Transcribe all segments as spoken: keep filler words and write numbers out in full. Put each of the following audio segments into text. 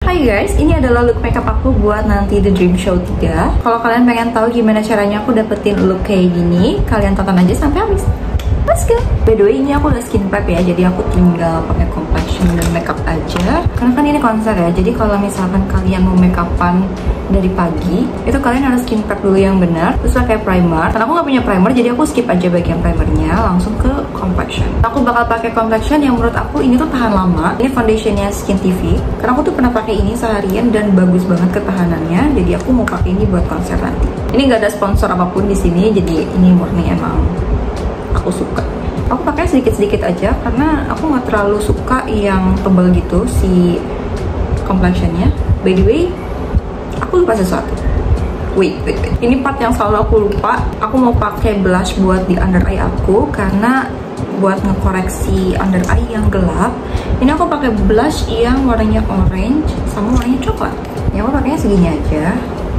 Hai guys, ini adalah look makeup aku buat nanti The Dream Show tiga. Kalau kalian pengen tahu gimana caranya aku dapetin look kayak gini, kalian tonton aja sampai habis. Let's go! By the way, ini aku udah skin prep ya, jadi aku tinggal pakai complexion dan makeup aja. Karena kan ini konser ya, jadi kalau misalkan kalian mau makeupan dari pagi, itu kalian harus skin prep dulu yang benar, terus pakai primer. Karena aku nggak punya primer, jadi aku skip aja bagian primernya, langsung ke complexion. Aku bakal pakai complexion yang menurut aku ini tuh tahan lama. Ini foundationnya Skin T V. Karena aku tuh pernah pakai ini seharian dan bagus banget ketahanannya, jadi aku mau pakai ini buat konser nanti. Ini nggak ada sponsor apapun di sini, jadi ini murni emang aku suka. Aku pakai sedikit-sedikit aja karena aku nggak terlalu suka yang tebal gitu si complexionnya. By the way, aku lupa sesuatu. Wait, wait, wait. Ini part yang selalu aku lupa. Aku mau pakai blush buat di under eye aku karena buat ngekoreksi under eye yang gelap. Ini aku pakai blush yang warnanya orange sama warnanya coklat. Ya aku pakainya segini aja.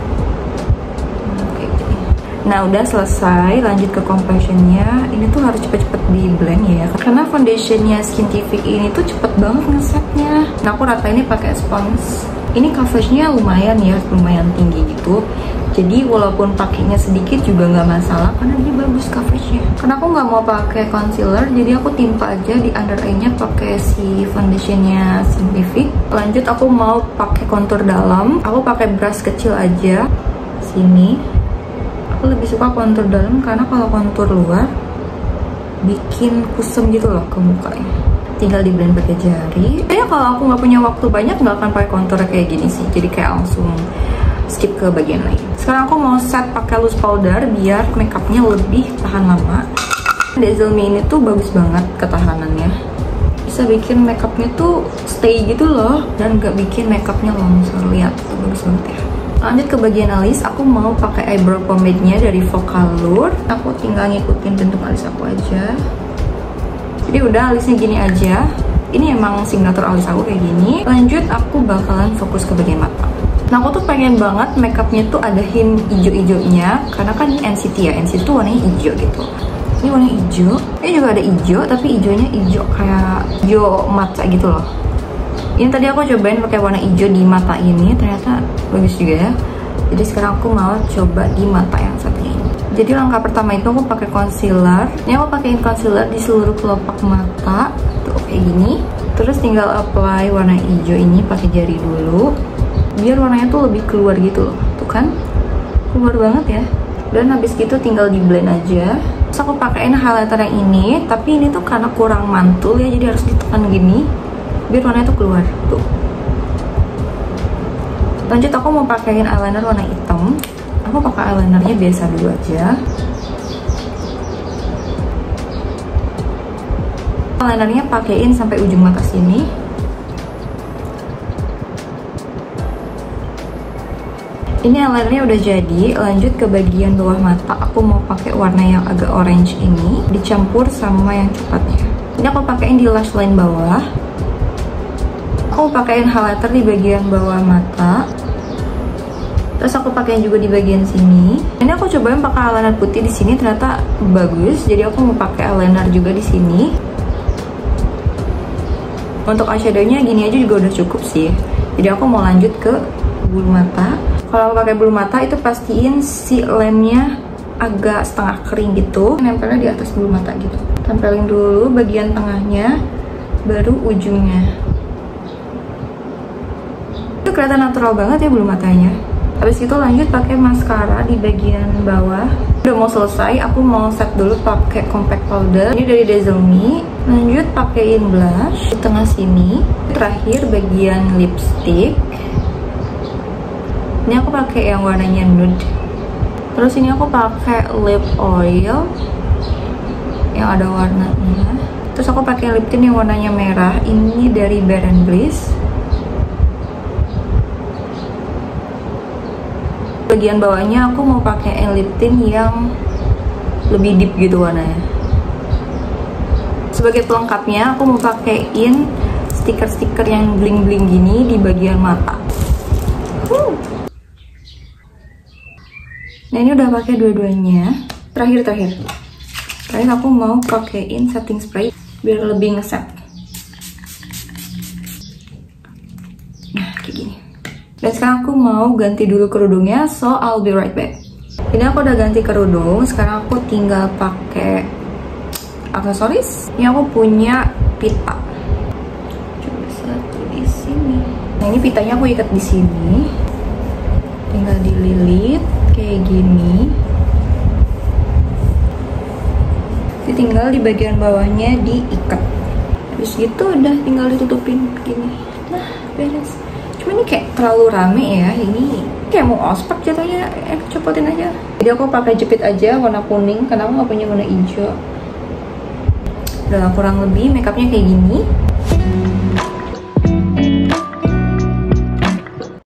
Nah udah selesai, lanjut ke complexionnya. Ini tuh harus cepet-cepet di blend ya, karena foundationnya Skin T V ini tuh cepet banget ngesetnya. Nah aku ratainnya pakai spons. Ini coveragenya lumayan ya, lumayan tinggi gitu. Jadi walaupun pakainya sedikit juga nggak masalah karena dia bagus coveragenya. Karena aku nggak mau pakai concealer, jadi aku timpa aja di under eye-nya pakai si foundationnya Skin T V. Lanjut aku mau pakai contour dalam. Aku pakai brush kecil aja sini. Aku lebih suka kontur dalam karena kalau kontur luar bikin kusem gitu loh ke mukanya. Tinggal di blend pakai jari. Kayaknya kalau aku nggak punya waktu banyak nggak akan pakai kontur kayak gini sih. Jadi kayak langsung skip ke bagian lain. Sekarang aku mau set pakai loose powder biar makeupnya lebih tahan lama. Dazzle Me ini tuh bagus banget ketahanannya. Bisa bikin makeupnya tuh stay gitu loh dan nggak bikin makeupnya longsor. Lihat tuh bagus banget ya. Lanjut ke bagian alis, aku mau pakai eyebrow pomade-nya dari Vocaloid. Aku tinggal ngikutin bentuk alis aku aja. Jadi udah alisnya gini aja. Ini emang signature alis aku kayak gini. Lanjut aku bakalan fokus ke bagian mata. Nah aku tuh pengen banget makeupnya tuh ada hint ijo-ijonya, karena kan ini N C T ya, N C T tuh warnanya hijau gitu. Ini warna hijau. Ini juga ada hijau, tapi hijaunya hijau kayak hijau mata gitu loh. Ini tadi aku cobain pakai warna hijau di mata ini, ternyata bagus juga ya. Jadi sekarang aku mau coba di mata yang satunya ini. Jadi langkah pertama itu aku pakai concealer. Ini aku pakein concealer di seluruh kelopak mata, tuh kayak gini. Terus tinggal apply warna hijau ini pakai jari dulu, biar warnanya tuh lebih keluar gitu loh. Tuh kan, keluar banget ya. Dan habis gitu tinggal di blend aja. Terus aku pakein highlighter yang ini, tapi ini tuh karena kurang mantul ya, jadi harus ditekan gini biar warnanya tuh keluar tuh. Lanjut aku mau pakein eyeliner warna hitam. Aku pakai eyelinernya biasa dulu aja. Eyelinernya pakein sampai ujung mata sini. Ini eyelinernya udah jadi. Lanjut ke bagian bawah mata. Aku mau pakai warna yang agak orange ini dicampur sama yang coklatnya. Ini aku pakein di lash line bawah. Aku pakein highlighter di bagian bawah mata. Terus aku pakein juga di bagian sini. Ini aku cobain pakai eyeliner putih di sini, ternyata bagus. Jadi aku mau pakai eyeliner juga di sini. Untuk eyeshadownya gini aja juga udah cukup sih. Jadi aku mau lanjut ke bulu mata. Kalau pakai bulu mata itu pastiin si lemnya agak setengah kering gitu. Nempelnya di atas bulu mata gitu. Tempelin dulu bagian tengahnya, baru ujungnya. Itu kelihatan natural banget ya bulu matanya. Habis itu lanjut pakai maskara di bagian bawah. Udah mau selesai, aku mau set dulu pakai compact powder. Ini dari Dazzle Me. Lanjut pakein blush di tengah sini. Terakhir bagian lipstick. Ini aku pakai yang warnanya nude. Terus ini aku pakai lip oil yang ada warnanya. Terus aku pakai lip tint yang warnanya merah. Ini dari Bare and Bliss. Bagian bawahnya aku mau pakai lip tint yang lebih deep gitu warnanya. Sebagai pelengkapnya aku mau pakein stiker-stiker yang bling-bling gini di bagian mata. Uh. Nah ini udah pakai dua-duanya. Terakhir-terakhir, terakhir aku mau pakein setting spray biar lebih ngeset. Nah kayak gini. Dan sekarang aku mau ganti dulu kerudungnya, so I'll be right back. Ini aku udah ganti kerudung, sekarang aku tinggal pakai aksesoris. Ini aku punya pita. Coba satu di sini. Nah ini pitanya aku ikat di sini. Tinggal dililit kayak gini. Jadi tinggal di bagian bawahnya diikat. Habis itu udah tinggal ditutupin gini. Nah beres. Cuma ini kayak terlalu rame ya, ini kayak mau ospek jatuhnya, eh copotin aja. Jadi aku pakai jepit aja warna kuning, karena aku nggak punya warna hijau. Udah kurang lebih makeupnya kayak gini.